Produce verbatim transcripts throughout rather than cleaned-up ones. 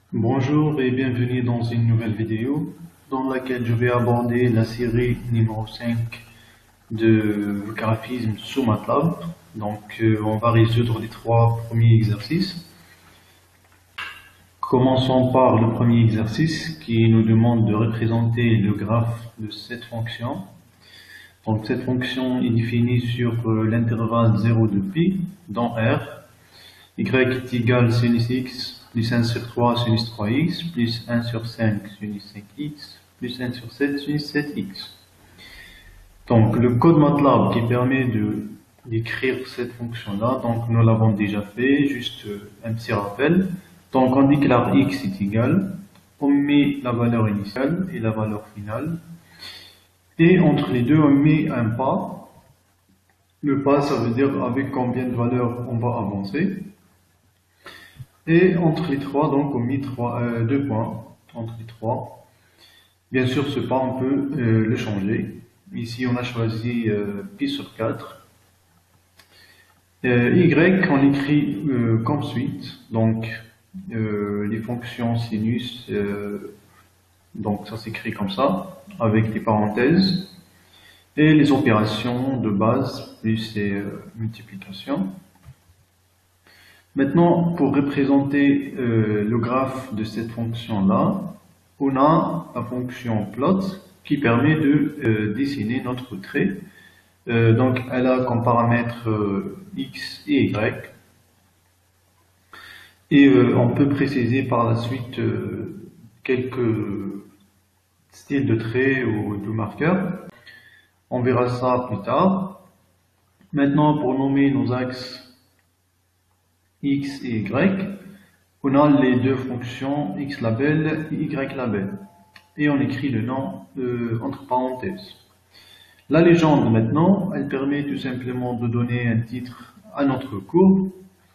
Bonjour et bienvenue dans une nouvelle vidéo dans laquelle je vais aborder la série numéro cinq de graphisme sous MATLAB. Donc euh, on va résoudre les trois premiers exercices. Commençons par le premier exercice qui nous demande de représenter le graphe de cette fonction. Donc cette fonction est définie sur euh, l'intervalle zéro de pi dans R. Y est égal sinus x plus un sur trois sinus trois x, plus un sur cinq sinus cinq x, plus un sur sept sinus sept x. Donc le code MATLAB qui permet de d'écrire cette fonction-là, donc nous l'avons déjà fait, juste un petit rappel. Donc on déclare x est égal, on met la valeur initiale et la valeur finale, et entre les deux on met un pas. Le pas, ça veut dire avec combien de valeurs on va avancer. Et entre les trois, donc on met trois, euh, deux points entre les trois. Bien sûr, ce pas, on peut euh, le changer. Ici, on a choisi euh, pi sur quatre. Euh, y, on écrit euh, comme suite. Donc, euh, les fonctions sinus, euh, donc ça s'écrit comme ça, avec des parenthèses. Et les opérations de base, plus les euh, multiplications. Maintenant, pour représenter euh, le graphe de cette fonction-là, on a la fonction plot qui permet de euh, dessiner notre trait. Euh, donc, elle a comme paramètres euh, x et y. Et euh, on peut préciser par la suite euh, quelques styles de traits ou de marqueurs. On verra ça plus tard. Maintenant, pour nommer nos axes x et y, on a les deux fonctions x label et y label, et on écrit le nom euh, entre parenthèses. La légende maintenant, elle permet tout simplement de donner un titre à notre courbe.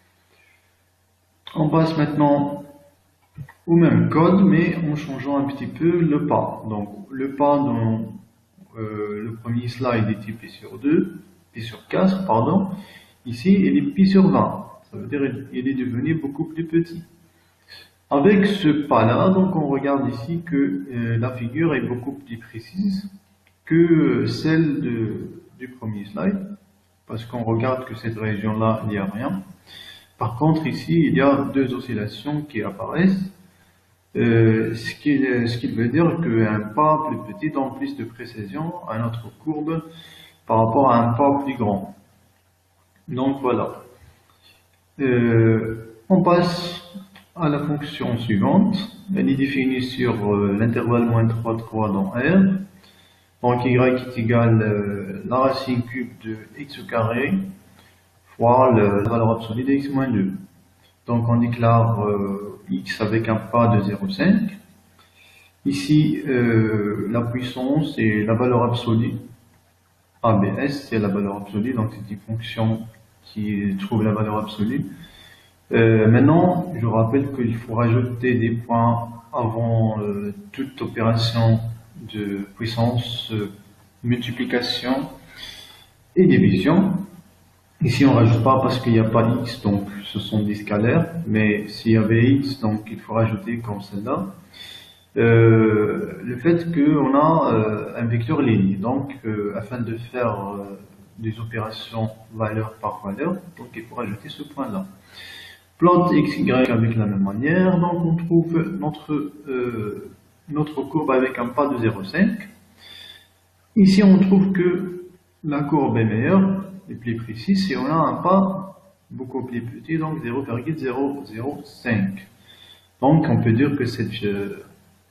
On passe maintenant au même code, mais en changeant un petit peu le pas. Donc le pas dans euh, le premier slide était pi sur deux, pi sur quatre, pardon. Ici, il est pi sur vingt. Ça veut dire qu'il est devenu beaucoup plus petit. Avec ce pas-là, donc on regarde ici que euh, la figure est beaucoup plus précise que celle de, du premier slide, parce qu'on regarde que cette région-là, il n'y a rien. Par contre, ici, il y a deux oscillations qui apparaissent, euh, ce, qui, ce qui veut dire qu'un pas plus petit donne plus de précision à notre courbe par rapport à un pas plus grand. Donc voilà. Euh, on passe à la fonction suivante. Elle est définie sur euh, l'intervalle moins trois, trois dans R. Donc y est égal euh, la racine cube de x au carré fois le, la valeur absolue de x moins deux. Donc on déclare euh, x avec un pas de zéro virgule cinq. Ici, euh, la puissance et la valeur absolue. A B S, c'est la valeur absolue, donc c'est une fonction qui trouve la valeur absolue. Euh, maintenant, je rappelle qu'il faut rajouter des points avant euh, toute opération de puissance, euh, multiplication et division. Ici, on ne rajoute pas parce qu'il n'y a pas x, donc ce sont des scalaires, mais s'il y avait x, donc il faut rajouter comme celle-là. Euh, le fait qu'on a euh, un vecteur linéaire, donc euh, afin de faire euh, des opérations valeur par valeur, donc il faut rajouter ce point-là. Plot x, y avec la même manière, donc on trouve notre, euh, notre courbe avec un pas de zéro virgule cinq. Ici on trouve que la courbe est meilleure et plus précise si on a un pas beaucoup plus petit, donc zéro virgule zéro zéro cinq. Donc on peut dire que cette euh,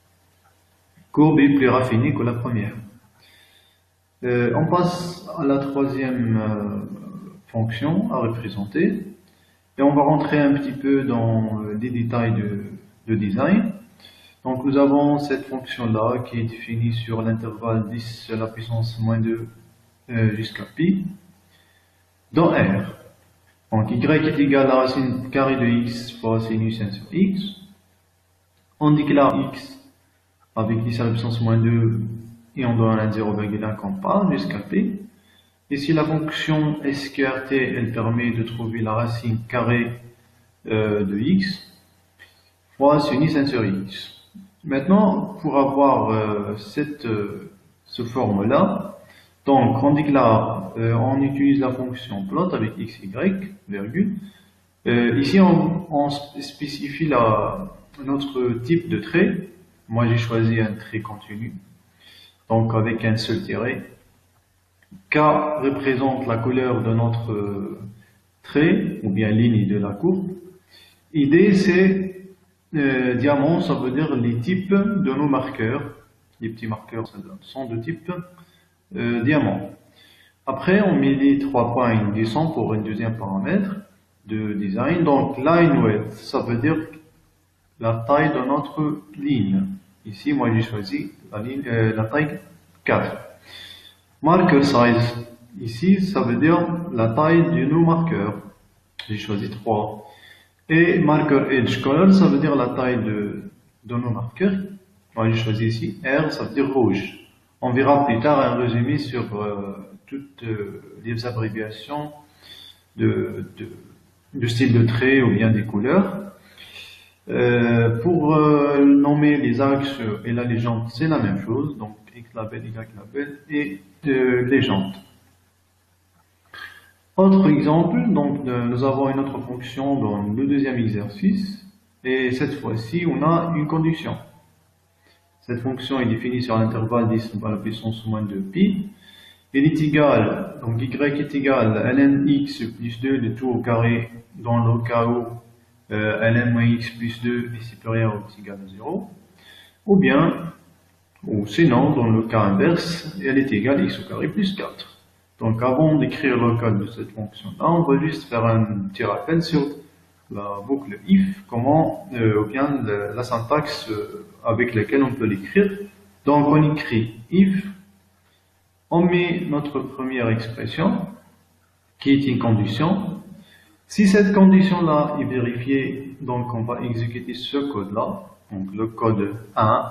courbe est plus raffinée que la première. Euh, on passe à la troisième euh, fonction à représenter. Et on va rentrer un petit peu dans euh, les détails de, de design. Donc nous avons cette fonction-là qui est définie sur l'intervalle dix à la puissance moins deux euh, jusqu'à pi dans R. Donc y est égal à la racine carrée de x fois sinus un sur x. On déclare x avec dix à la puissance moins deux et on donne un zéro virgule un comme pas jusqu'à p. Ici, la fonction sqrt, elle permet de trouver la racine carrée euh, de x trois sinus un sur x. Maintenant, pour avoir euh, cette euh, ce forme-là, donc on déclare, euh, on utilise la fonction plot avec xy, virgule. Euh, ici, on, on spécifie la, notre type de trait. Moi, j'ai choisi un trait continu, donc avec un seul tiret. K représente la couleur de notre euh, trait, ou bien ligne de la courbe. I D, c'est euh, diamant, ça veut dire les types de nos marqueurs. Les petits marqueurs sont de type euh, diamant. Après, on met les trois points glissants pour un deuxième paramètre de design. Donc, line width, ça veut dire la taille de notre ligne. Ici, moi, j'ai choisi la, ligne, euh, la taille quatre. Marker size, ici, ça veut dire la taille de nos marqueurs. J'ai choisi trois. Et marker edge color, ça veut dire la taille de, de nos marqueurs. Moi, j'ai choisi ici R, ça veut dire rouge. On verra plus tard un résumé sur euh, toutes euh, les abréviations de, de, de style de trait ou bien des couleurs. Euh, pour euh, nommer les axes et la légende, c'est la même chose. Donc, X label, Y label et euh, légende. Autre exemple, donc de, nous avons une autre fonction dans le deuxième exercice. Et cette fois-ci, on a une condition. Cette fonction est définie sur l'intervalle dix à la puissance moins deux pi. Elle est égale, donc y est égal à ln x plus deux de tout au carré dans le cas où euh, ln moins x plus deux est supérieur ou égal à zéro. Ou bien, ou sinon, dans le cas inverse, elle est égale à x au carré plus quatre. Donc avant d'écrire le code de cette fonction-là, on va juste faire un petit rappel sur la boucle if, comment, euh, ou bien la, la syntaxe euh, avec laquelle on peut l'écrire. Donc on écrit if, on met notre première expression, qui est une condition. Si cette condition-là est vérifiée, donc on va exécuter ce code-là, donc le code un.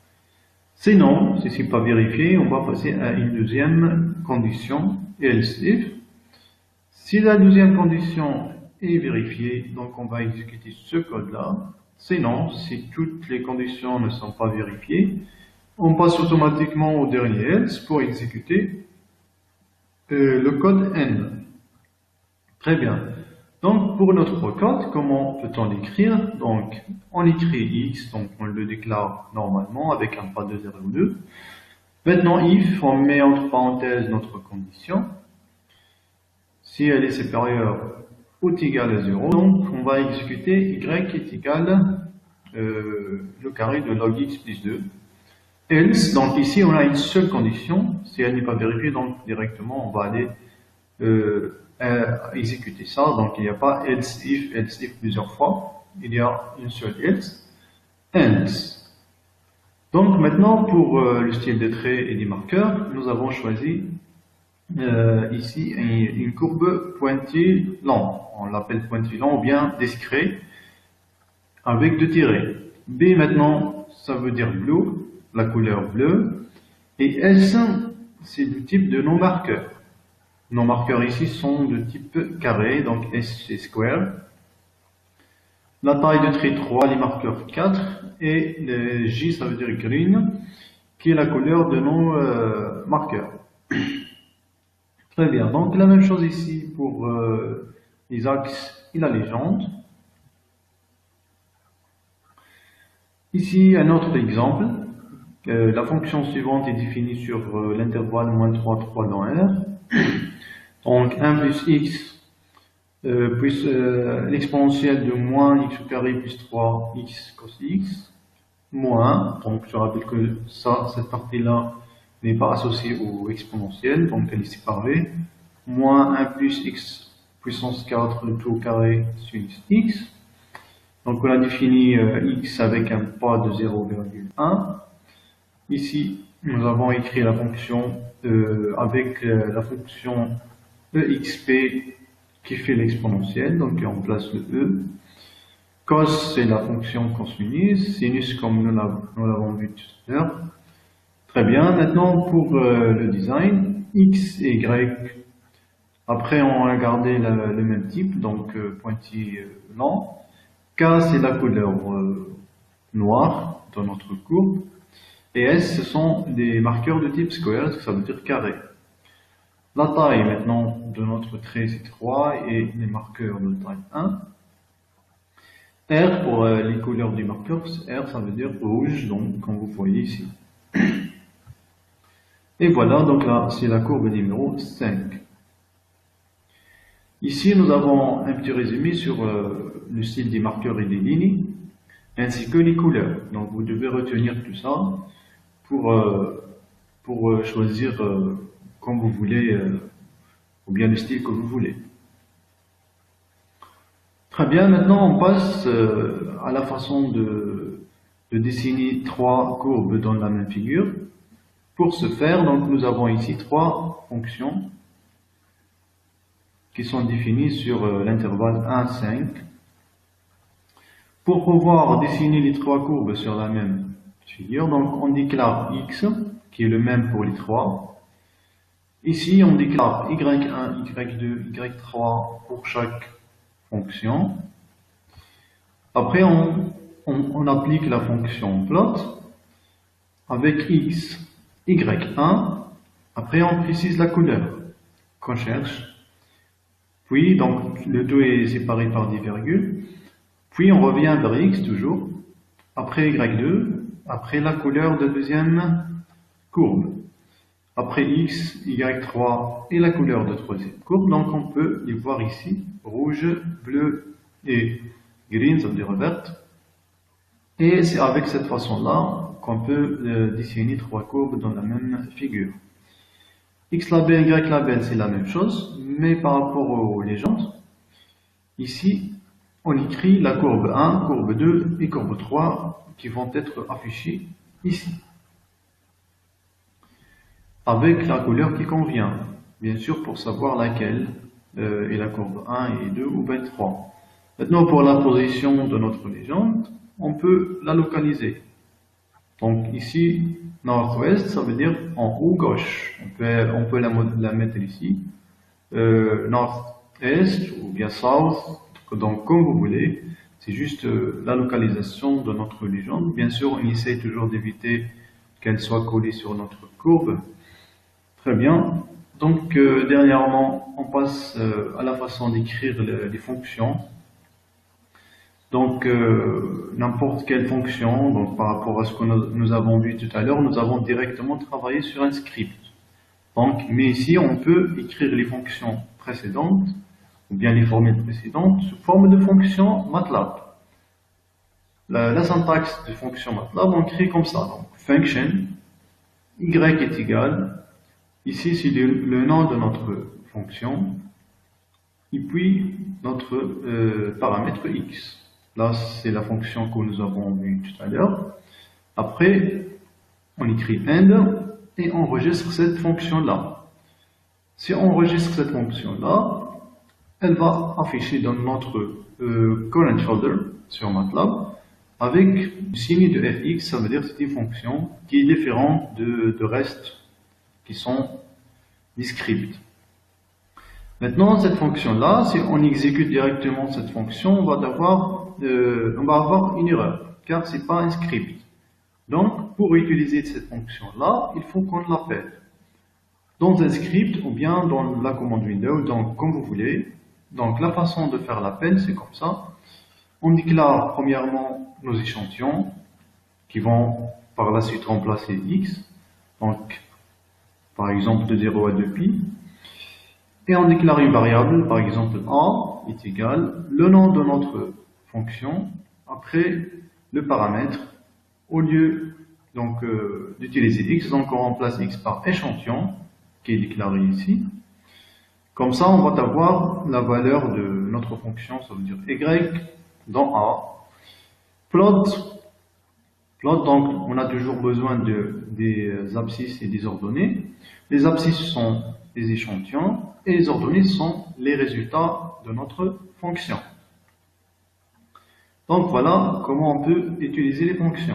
Sinon, si ce n'est pas vérifié, on va passer à une deuxième condition, else if. Si la deuxième condition est vérifiée, donc on va exécuter ce code-là. Sinon, si toutes les conditions ne sont pas vérifiées, on passe automatiquement au dernier else pour exécuter euh, le code N. Très bien. Donc, pour notre code, comment peut-on l'écrire? Donc, on écrit X, donc on le déclare normalement avec un pas de zéro deux. Maintenant, if, on met entre parenthèses notre condition. Si elle est supérieure ou égale à zéro, donc on va exécuter Y est égal euh, le carré de log X plus deux. Else, donc ici on a une seule condition. Si elle n'est pas vérifiée, donc directement on va aller euh, Euh, exécuter ça, donc il n'y a pas else if, else if plusieurs fois, il y a une seule else, else. Donc maintenant pour euh, le style de trait et des marqueurs, nous avons choisi euh, ici une, une courbe pointillée long, on l'appelle pointillée long ou bien discret, avec deux tirets. B maintenant, ça veut dire blue, la couleur bleue, et S, c'est du type de nos marqueurs. Nos marqueurs ici sont de type carré, donc S c'est square. La taille de trait trois, les marqueurs quatre, et le J ça veut dire green, qui est la couleur de nos euh, marqueurs. Très bien, donc la même chose ici pour euh, les axes et la légende. Ici un autre exemple. Euh, la fonction suivante est définie sur euh, l'intervalle moins trois, trois dans R. Donc un plus x euh, plus euh, l'exponentielle de moins x au carré plus trois x cos x moins, donc je rappelle que ça, cette partie-là n'est pas associée au exponentiel, donc elle est séparée, moins un plus x puissance quatre le tout au carré sinus x. Donc on a défini euh, x avec un pas de zéro virgule un. Ici, nous avons écrit la fonction euh, avec euh, la fonction exp qui fait l'exponentielle, donc on place le e. Cos, c'est la fonction cosinus, sinus comme nous l'avons vu tout à l'heure. Très bien, maintenant pour euh, le design, x et y, après on a gardé la, le même type, donc euh, pointillé euh, lent. K, c'est la couleur euh, noir dans notre courbe. Et S, ce sont des marqueurs de type square, ça veut dire carré. La taille maintenant de notre trait, c'est trois, et les marqueurs de taille un. R, pour les couleurs du marqueur, R, ça veut dire rouge, donc comme vous voyez ici. Et voilà, donc là, c'est la courbe numéro cinq. Ici, nous avons un petit résumé sur euh, le style des marqueurs et des lignes, ainsi que les couleurs. Donc, vous devez retenir tout ça pour, euh, pour euh, choisir euh, comme vous voulez, euh, ou bien le style que vous voulez. Très bien, maintenant on passe euh, à la façon de, de dessiner trois courbes dans la même figure. Pour ce faire, donc, nous avons ici trois fonctions qui sont définies sur euh, l'intervalle un, cinq. Pour pouvoir dessiner les trois courbes sur la même figure, donc on déclare x, qui est le même pour les trois. Ici, on déclare y un, y deux, y trois pour chaque fonction. Après, on, on, on applique la fonction plot avec x, y un. Après, on précise la couleur qu'on cherche. Puis, donc, le tout est séparé par des virgules. Puis, on revient vers x toujours. Après y deux. Après la couleur de deuxième courbe. Après x, y trois et la couleur de troisième courbe. Donc, on peut les voir ici. Rouge, bleu et green, ça veut dire verte. Et c'est avec cette façon-là qu'on peut euh, dessiner trois courbes dans la même figure. X label, Y label, c'est la même chose, mais par rapport aux légendes, ici, on écrit la courbe un, courbe deux et courbe trois qui vont être affichées ici. Avec la couleur qui convient, bien sûr, pour savoir laquelle euh, est la courbe un et deux ou bien trois. Maintenant, pour la position de notre légende, on peut la localiser. Donc ici, nord-ouest, ça veut dire en haut gauche. On peut, on peut la, la mettre ici. Euh, nord-est ou bien south, donc comme vous voulez. C'est juste euh, la localisation de notre légende. Bien sûr, on essaie toujours d'éviter qu'elle soit collée sur notre courbe. Très bien. Donc, euh, dernièrement, on passe euh, à la façon d'écrire le, les fonctions. Donc, euh, n'importe quelle fonction, donc par rapport à ce que nous, nous avons vu tout à l'heure, nous avons directement travaillé sur un script. Donc, mais ici, on peut écrire les fonctions précédentes, ou bien les formules précédentes, sous forme de fonction MATLAB. La, la syntaxe de fonction MATLAB, on crée comme ça. Donc, function, y est égal, ici c'est le, le nom de notre fonction, et puis notre euh, paramètre x. Là, c'est la fonction que nous avons vue tout à l'heure. Après, on écrit end et on enregistre cette fonction-là. Si on enregistre cette fonction-là, elle va afficher dans notre euh, current folder sur MATLAB avec le signe de fx, ça veut dire que c'est une fonction qui est différente de, de reste qui sont des scripts. Maintenant, cette fonction-là, si on exécute directement cette fonction, on va avoir, euh, on va avoir une erreur, car c'est pas un script. Donc, pour utiliser cette fonction-là, il faut qu'on l'appelle dans un script ou bien dans la commande Windows, donc comme vous voulez. Donc, la façon de faire l'appel, c'est comme ça. On déclare premièrement nos échantillons qui vont par la suite remplacer x, donc par exemple de zéro à deux pi. Et on déclare une variable, par exemple a est égal le nom de notre fonction après le paramètre. Au lieu donc euh, d'utiliser x, donc on remplace x par échantillon qui est déclaré ici. Comme ça, on va avoir la valeur de notre fonction, ça veut dire y dans a. Plot, plot donc on a toujours besoin de, des abscisses et des ordonnées. Les abscisses sont les échantillons et les ordonnées sont les résultats de notre fonction. Donc voilà comment on peut utiliser les fonctions.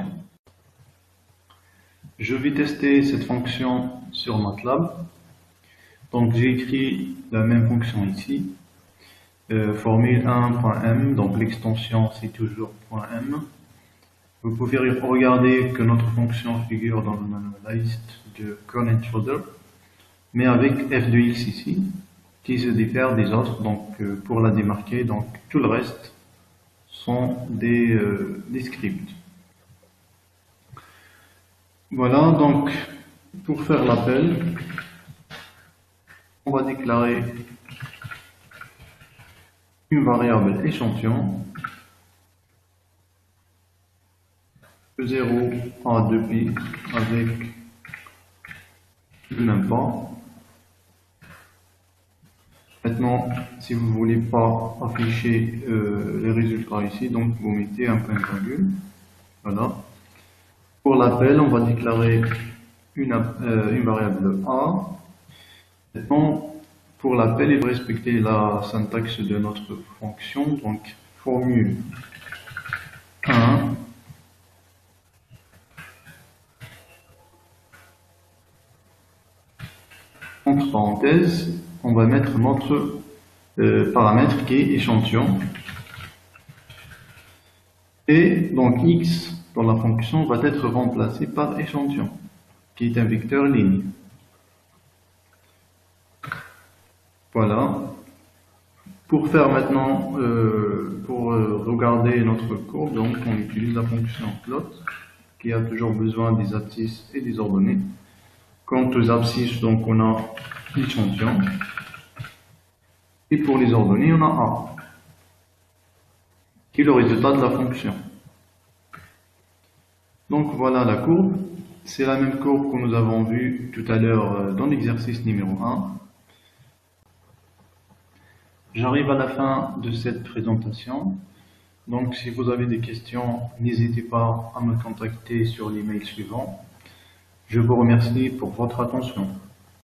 Je vais tester cette fonction sur MATLAB. Donc j'ai écrit la même fonction ici, euh, formule un point m, donc l'extension c'est toujours .m. Vous pouvez regarder que notre fonction figure dans la liste de CoreNetShoulder, mais avec f de x ici, qui se diffère des autres. Donc euh, pour la démarquer, donc tout le reste sont des, euh, des scripts. Voilà, donc pour faire l'appel, on va déclarer une variable échantillon de zéro à deux pi avec le n'importe. Maintenant, si vous ne voulez pas afficher euh, les résultats ici, donc vous mettez un point virgule. Voilà. Pour l'appel, on va déclarer une, euh, une variable A. Maintenant, pour l'appel, il faut respecter la syntaxe de notre fonction. Donc, formule un. Entre parenthèses, on va mettre notre euh, paramètre qui est échantillon. Et donc x dans la fonction va être remplacé par échantillon, qui est un vecteur ligne. Voilà. Pour faire maintenant, euh, pour euh, regarder notre courbe, donc on utilise la fonction plot, qui a toujours besoin des abscisses et des ordonnées. Quant aux abscisses, donc on a l'échantillon. Et pour les ordonnées, on a A, qui est le résultat de la fonction. Donc voilà la courbe. C'est la même courbe que nous avons vue tout à l'heure dans l'exercice numéro un. J'arrive à la fin de cette présentation. Donc si vous avez des questions, n'hésitez pas à me contacter sur l'email suivant. Je vous remercie pour votre attention.